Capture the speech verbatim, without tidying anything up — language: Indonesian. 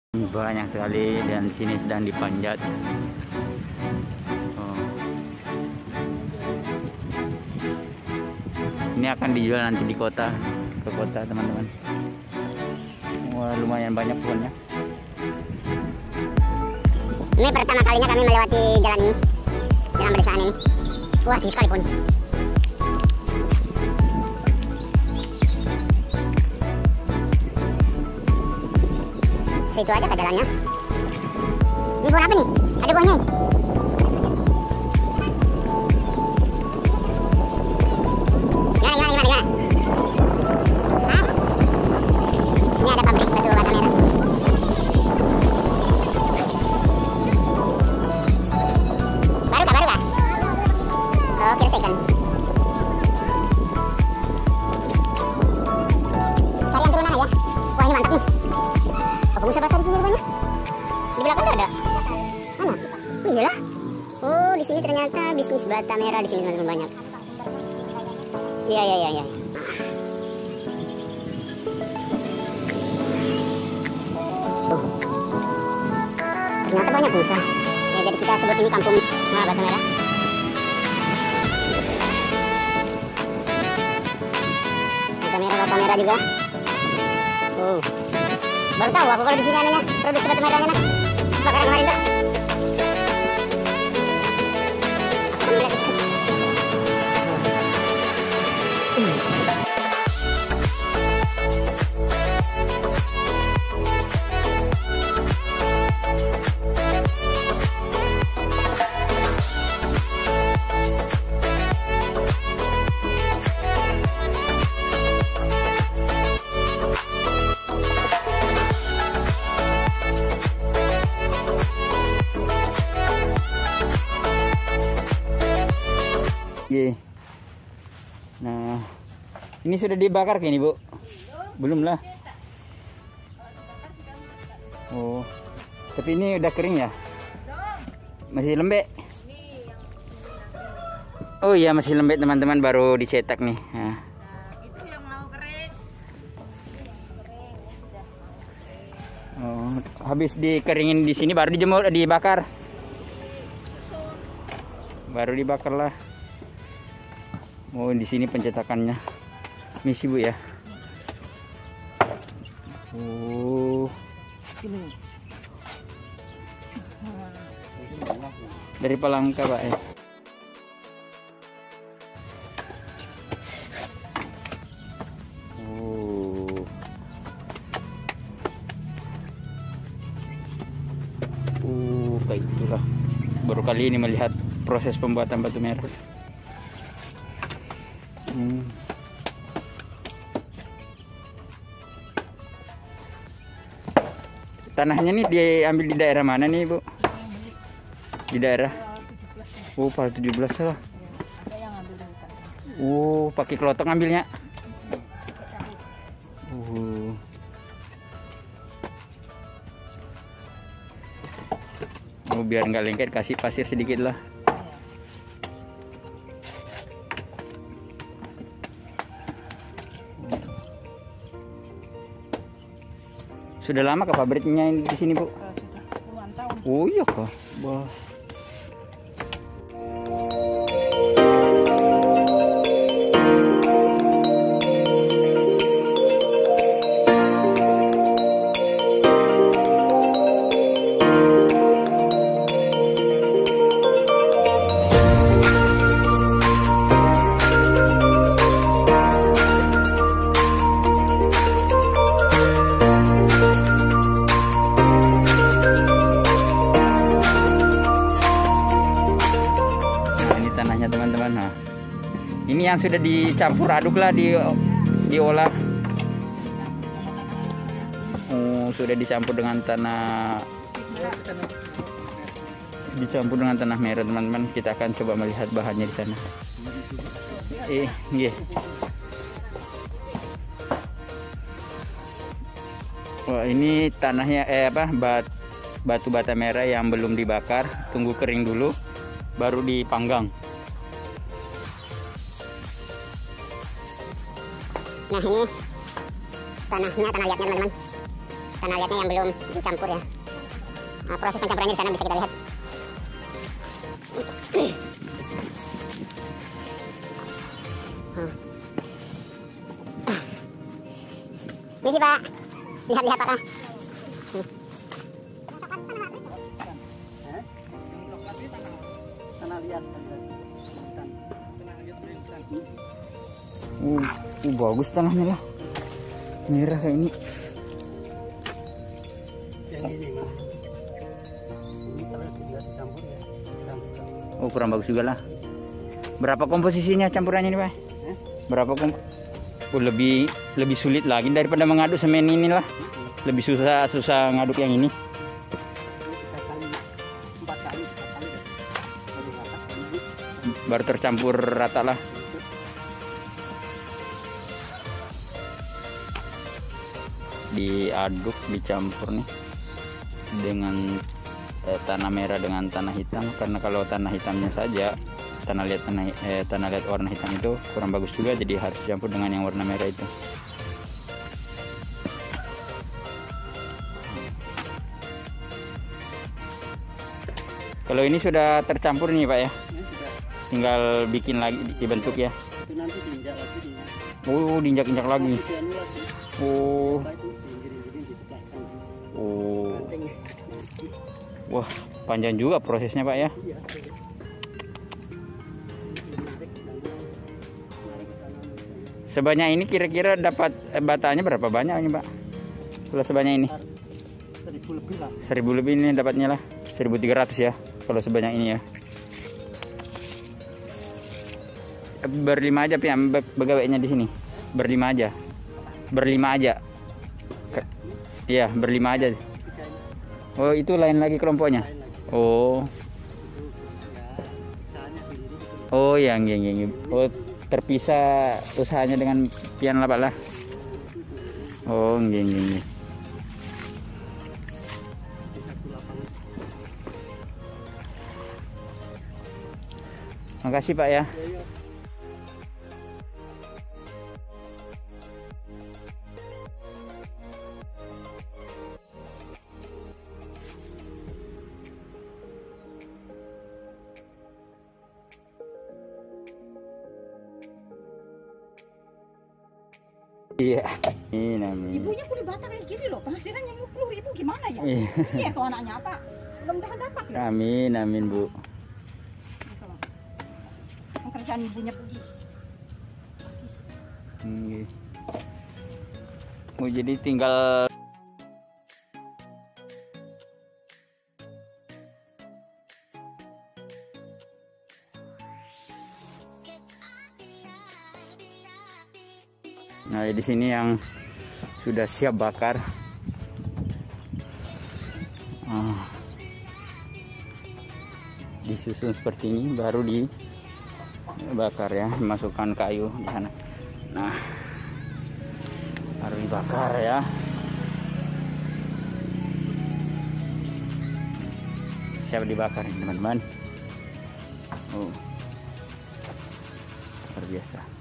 Banyak sekali dan di sini sedang dipanjat. Oh. Ini akan dijual nanti di kota, ke kota teman-teman. Wah, lumayan banyak pohonnya. Ini pertama kalinya kami melewati jalan ini, jalan pedesaan ini. Wah, tinggi sekali pohon. Itu aja ke jalannya. Ini pohon apa nih? Ada buahnya. Gimana, gimana, gimana, gimana? Hah? Ini ada pabrik batu bata merah. Baru kah, baru kah? Oh, kira second. Cari yang turunan aja. Wah, ini mantap nih. Pengusaha bata di sini rupanya. Di belakang tuh ada. Mana? Oh iyalah. Oh, di sini ternyata bisnis bata merah di sini teman-teman banyak. Iya iya iya iya. Oh. Ternyata banyak pengusaha. Ya, jadi kita sebut ini kampung nah, bata merah. Bata merah, bata merah juga. Oh. Baru tahu aku kalau di sini anehnya produk batu merahnya nak. Bakaran kemarin tuh. Aku melihat itu. Ye. Nah, ini sudah dibakar kayaknya, Bu? Belum lah. Oh, tapi ini udah kering ya? Masih lembek? Oh iya, masih lembek teman-teman, baru dicetak nih. Nah. Itu yang mau kering. Oh, habis dikeringin di sini baru dijemur, dibakar. Baru dibakar lah. Oh, di sini pencetakannya. Misi, Bu ya. Oh. Dari Palangka, Pak ya. Oh. Uh, kayak itulah. Baru kali ini melihat proses pembuatan batu merah. Hmm. Tanahnya nih diambil di daerah mana nih, Bu? Di daerah? Oh, Pal tujuh belas lah. Oh, pakai kelotok ngambilnya. Uh. Oh, biar nggak lengket kasih pasir sedikit lah. Sudah lama ke pabriknya di sini, Bu? Sudah puluhan tahun. Oh iya kah? Wah. Teman-teman, nah ini yang sudah dicampur aduk lah, di diolah. Oh, sudah dicampur dengan tanah, dicampur dengan tanah merah teman-teman. Kita akan coba melihat bahannya di sana. Eh, yeah. Wah, ini tanahnya eh apa bat, batu bata merah yang belum dibakar, tunggu kering dulu, baru dipanggang. Nah, ini tanahnya, tanah liatnya teman-teman. tanah liatnya yang belum dicampur ya. Nah, proses pencampurannya di sana bisa kita lihat. Hmm. Ini sih Pak, lihat-lihat Pak. Hmm. Uh, uh, bagus tanahnya lah, merah kayak ini. Oh, kurang bagus juga lah. Berapa komposisinya campurannya nih Pak? Berapa kom? Oh, lebih lebih sulit lagi daripada mengaduk semen ini lah. Lebih susah susah ngaduk yang ini. Baru tercampur rata lah. Diaduk, dicampur nih dengan eh, tanah merah dengan tanah hitam, karena kalau tanah hitamnya saja, tanah liat tanah eh, tanah liat warna hitam itu kurang bagus juga, jadi harus dicampur dengan yang warna merah itu. Kalau ini sudah tercampur nih Pak ya, tinggal bikin lagi, dibentuk ya. Oh, diinjak-injak lagi. Oh. Oh. Wah, panjang juga prosesnya Pak ya. Sebanyak ini kira-kira dapat batanya berapa banyak ini Pak? Kalau sebanyak ini? Seribu lebih lah. Seribu lebih ini dapatnya lah. Seribu tiga ratus ya. Kalau sebanyak ini ya. Berlima aja Piam begawainya di sini. Berlima aja. Berlima aja. Iya, berlima aja. Oh, itu lain lagi kelompoknya. Oh. Oh, yang yang yang. Oh, terpisah usahanya dengan pian lah Pak lah. Oh, nggih nggih nggih. Makasih Pak ya. Iya, ini namanya. Ibunya kulit bata kayak gini loh, penghasilannya lima puluh ribu gimana ya? Iya. Iya, tuh anaknya apa? Mudah-mudahan dapat ya. Amin, amin Bu. Gitu loh. Pekerjaan ibunya pugis. Hmm, oh, jadi tinggal nah di sini yang sudah siap bakar. Ah. Disusun seperti ini baru dibakar ya, masukkan kayu di sana. Nah, baru dibakar ya. Siap dibakar teman-teman. Oh, luar biasa.